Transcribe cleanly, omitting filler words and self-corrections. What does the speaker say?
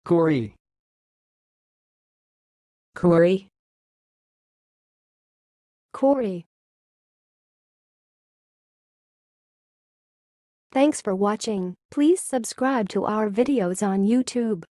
cooree, cooree, cooree. Thanks for watching. Please subscribe to our videos on YouTube.